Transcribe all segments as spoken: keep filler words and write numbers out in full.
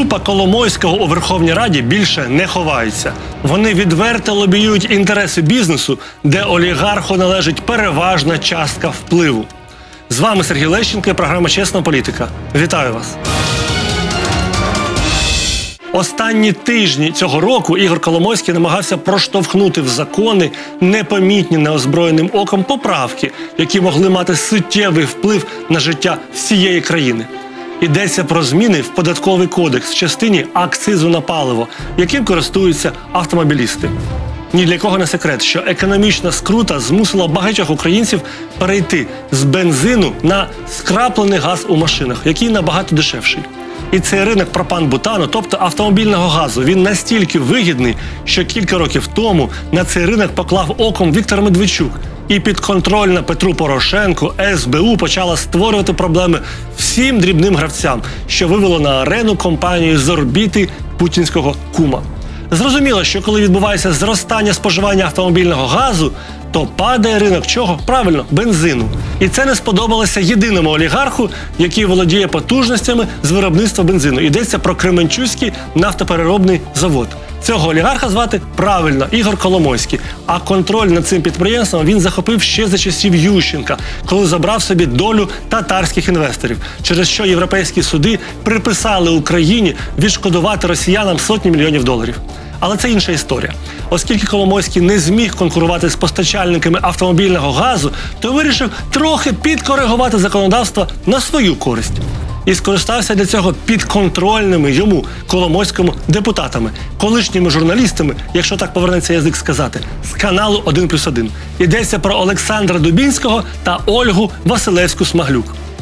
Група Коломойського у Верховній Раді більше не ховається. Вони відверто лобіюють інтереси бізнесу, де олігарху належить переважна частка впливу. З вами Сергій Лещенко і програма «Чесна політика». Вітаю вас! Останні тижні цього року Ігор Коломойський намагався проштовхнути в закони непомітні неозброєним оком поправки, які могли мати суттєвий вплив на життя всієї країни. Йдеться про зміни в податковий кодекс в частині акцизу на паливо, яким користуються автомобілісти. Ні для кого не секрет, що економічна скрута змусила багатьох українців перейти з бензину на скраплений газ у машинах, який набагато дешевший. І цей ринок пропан-бутану, тобто автомобільного газу, він настільки вигідний, що кілька років тому на цей ринок поклав оком Віктор Медведчук. І підконтрольна Петру Порошенку ес бе у почала створювати проблеми всім дрібним гравцям, що вивело на арену компанію з орбіти путінського кума. Зрозуміло, що коли відбувається зростання споживання автомобільного газу, то падає ринок чого? Правильно, бензину. І це не сподобалося єдиному олігарху, який володіє потужностями з виробництва бензину. Йдеться про Кременчуцький нафтопереробний завод. Цього олігарха звати правильно Ігор Коломойський, а контроль над цим підприємством він захопив ще за часів Ющенка, коли забрав собі долю татарських інвесторів, через що європейські суди приписали Україні відшкодувати росіянам сотні мільйонів доларів. Але це інша історія. Оскільки Коломойський не зміг конкурувати з постачальниками автомобільного газу, то вирішив трохи підкоригувати законодавство на свою користь. І скористався для цього підконтрольними йому, Коломойському, депутатами, колишніми журналістами, якщо так повернеться язик сказати, з каналу один плюс один. Йдеться про Олександра Дубінського та Ольгу Василевську-Смаглюк.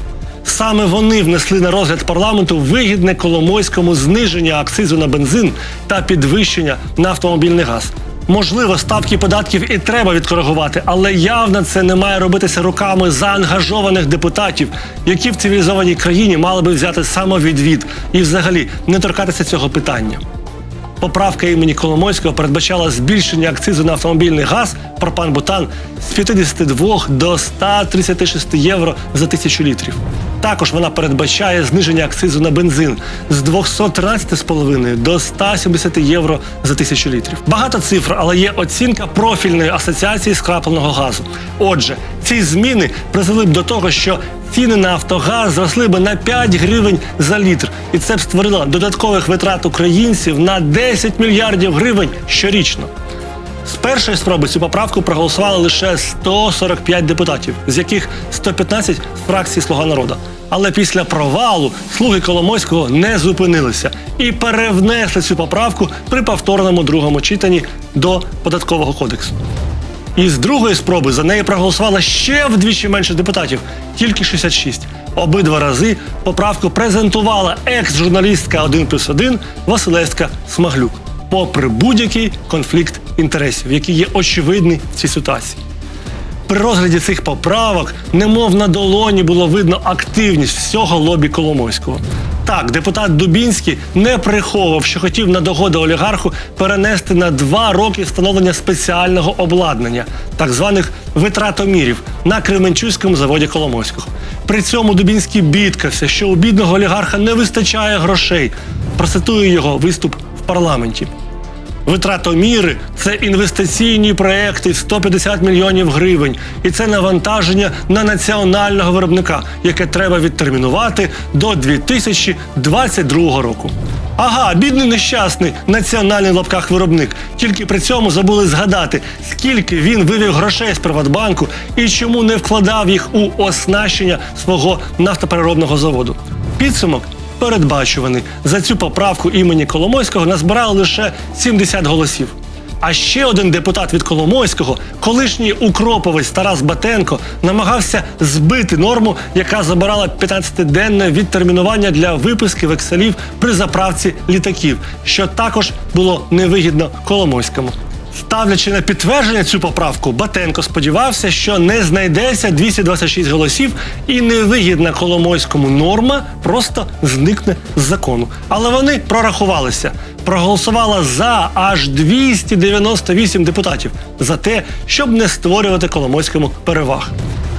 Саме вони внесли на розгляд парламенту вигідне Коломойському зниження акцизу на бензин та підвищення на автомобільний газ. Можливо, ставки податків і треба відкоригувати, але явно це не має робитися руками заангажованих депутатів, які в цивілізованій країні мали би взяти самовідвід і взагалі не торкатися цього питання. Поправка імені Коломойського передбачала збільшення акцизу на автомобільний газ, пропан-бутан, з п'ятдесят два до ста тридцяти шести євро за тисячу літрів. Також вона передбачає зниження акцизу на бензин з двохсот тринадцяти з половиною до ста сімдесяти євро за тисячу літрів. Багато цифр, але є оцінка профільної асоціації скрапленого газу. Отже, ці зміни призвели б до того, що ціни на автогаз зросли б на п'ять гривень за літр. І це б створило додаткових витрат українців на десять мільярдів гривень щорічно. З першої спроби цю поправку проголосували лише сто сорок п'ять депутатів, з яких сто п'ятнадцять з фракції «Слуга народу». Але після провалу слуги Коломойського не зупинилися і перевнесли цю поправку при повторному другому читанні до Податкового кодексу. І з другої спроби за неї проголосувало ще вдвічі менше депутатів – тільки шістдесят шість. Обидва рази поправку презентувала екс-журналістка один плюс один Василевська-Смаглюк, попри будь-який конфлікт інтересів, який є очевидний в цій ситуації. При розгляді цих поправок немов на долоні було видно активність всього лобі Коломойського. Так, депутат Дубінський не приховував, що хотів на догоду олігарху перенести на два роки встановлення спеціального обладнання, так званих витратомірів, на Кременчуцькому заводі Коломойського. При цьому Дубінський бідкався, що у бідного олігарха не вистачає грошей. Процитую його виступ в парламенті. Витратоміри – це інвестиційні проекти в сто п'ятдесят мільйонів гривень. І це навантаження на національного виробника, яке треба відтермінувати до дві тисячі двадцять другого року. Ага, бідний нещасний національний в лапках виробник. Тільки при цьому забули згадати, скільки він вивів грошей з Приватбанку і чому не вкладав їх у оснащення свого нафтопереробного заводу. Підсумок передбачуваний. За цю поправку імені Коломойського назбирали лише сімдесят голосів. А ще один депутат від Коломойського, колишній укроповець Тарас Батенко, намагався збити норму, яка забирала п'ятнадцятиденне відтермінування для виписки векселів при заправці літаків, що також було невигідно Коломойському. Ставлячи на підтвердження цю поправку, Батенко сподівався, що не знайдеться двісті двадцять шість голосів і невигідна Коломойському норма просто зникне з закону. Але вони прорахувалися. Проголосувало за аж двісті дев'яносто вісім депутатів за те, щоб не створювати Коломойському переваг.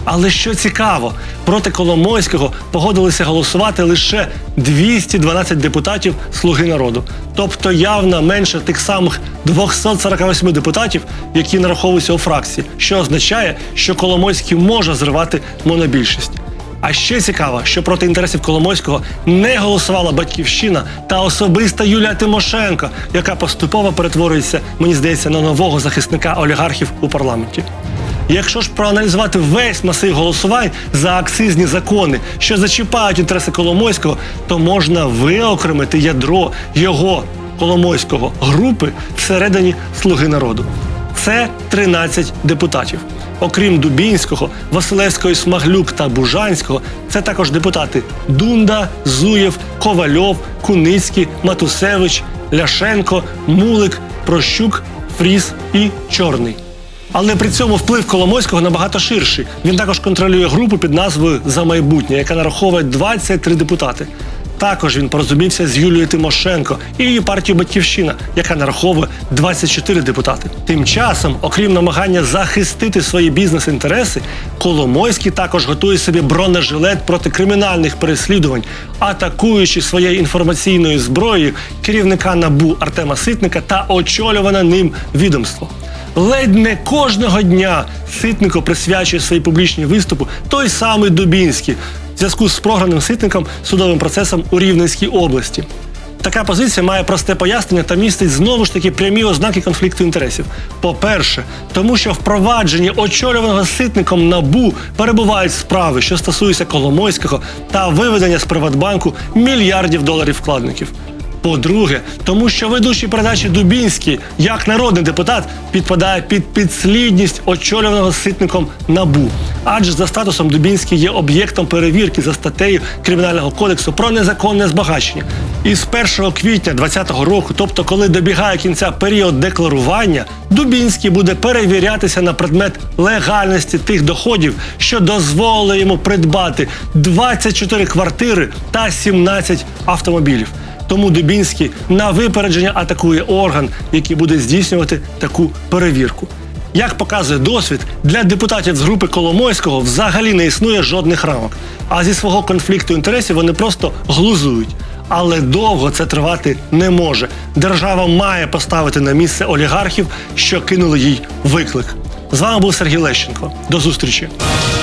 Але що цікаво, проти Коломойського погодилися голосувати лише двісті дванадцять депутатів «Слуги народу». Тобто явно менше тих самих двохсот сорока восьми депутатів, які нараховуються у фракції, що означає, що Коломойський може зривати монобільшість. А ще цікаво, що проти інтересів Коломойського не голосувала «Батьківщина» та особиста Юлія Тимошенко, яка поступово перетворюється, мені здається, на нового захисника олігархів у парламенті. Якщо ж проаналізувати весь масив голосувань за акцизні закони, що зачіпають інтереси Коломойського, то можна виокремити ядро його, Коломойського, групи всередині «Слуги народу». Це тринадцять депутатів. Окрім Дубінського, Василевського, Смаглюк та Бужанського, це також депутати Дунда, Зуєв, Ковальов, Куницький, Матусевич, Ляшенко, Мулик, Прощук, Фріс і Чорний. Але при цьому вплив Коломойського набагато ширший. Він також контролює групу під назвою «За майбутнє», яка нараховує двадцять три депутати. Також він порозумівся з Юлією Тимошенко і її партією «Батьківщина», яка нараховує двадцять чотири депутати. Тим часом, окрім намагання захистити свої бізнес-інтереси, Коломойський також готує собі бронежилет проти кримінальних переслідувань, атакуючи своєю інформаційною зброєю керівника НАБУ Артема Ситника та очолюване ним відомство. Ледь не кожного дня Ситнику присвячує свої публічні виступи той самий Дубінський в зв'язку з програним Ситником судовим процесом у Рівненській області. Така позиція має просте пояснення та містить знову ж таки прямі ознаки конфлікту інтересів. По-перше, тому що в провадженні очолюваного Ситником НАБУ перебувають справи, що стосуються Коломойського та виведення з Приватбанку мільярдів доларів вкладників. По-друге, тому що ведучий передачі Дубінський, як народний депутат, підпадає під підслідність очолюваного Ситником НАБУ. Адже за статусом Дубінський є об'єктом перевірки за статтею Кримінального кодексу про незаконне збагачення. І з першого квітня двадцятого року, тобто коли добігає кінця період декларування, Дубінський буде перевірятися на предмет легальності тих доходів, що дозволили йому придбати двадцять чотири квартири та сімнадцять автомобілів. Тому Дубінський на випередження атакує орган, який буде здійснювати таку перевірку. Як показує досвід, для депутатів з групи Коломойського взагалі не існує жодних рамок. А зі свого конфлікту інтересів вони просто глузують. Але довго це тривати не може. Держава має поставити на місце олігархів, що кинули їй виклик. З вами був Сергій Лещенко. До зустрічі.